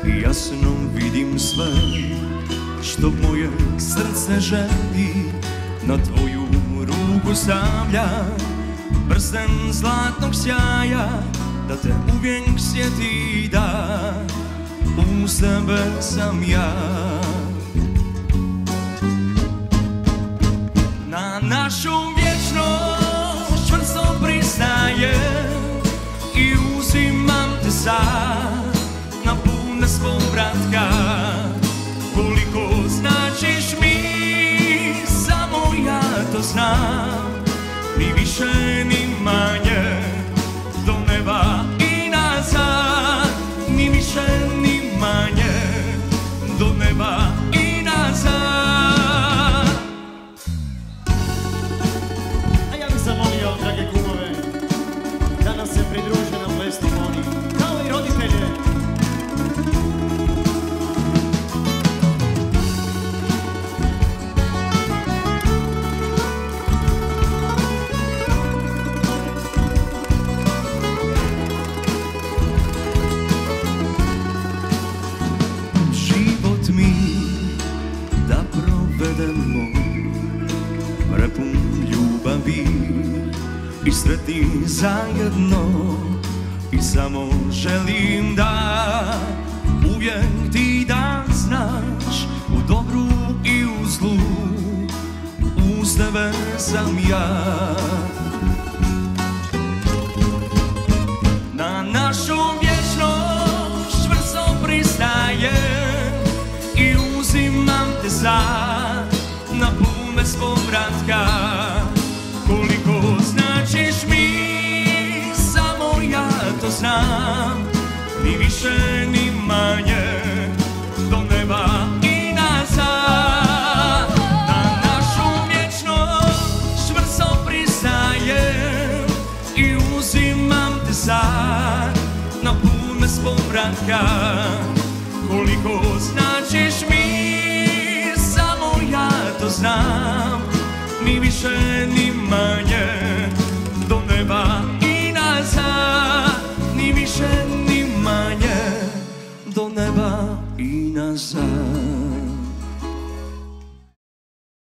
jasno vidim sve što moje srce želi. Na tvoju ruku stavlja prsten zlatnog sjaja, da te uvijek sjeti da uz tebe sam ja. Na našu vječnost čvrsto pristajem i uzimam te sad na put bez povratka. Koliko značiš mi, samo ja to znam, ni više ni manje, do neba i nazad, ni više ni manje, do neba i nazad. A ja bih zamolio, drage kumove, da nam se pridruže na plesni moni, kao i roditelje. Prepun ljubavi i sretni zajedno, i samo želim da uvijek ti da znaš, u dobru i u zlu uz tebe sam ja. Na našu vječnost čvrsto pristajem i uzimam te sad na put bez povratka. Koliko značiš mi, samo ja to znam, ni više ni manje, do neba i nazad. Na našu vječnost čvrsto pristajem i uzimam te sad na put bez povratka. Koliko značiš mi, samo ja to znam, ni više ni manje, do neba i nazad, ni više ni manje, do neba i nazad.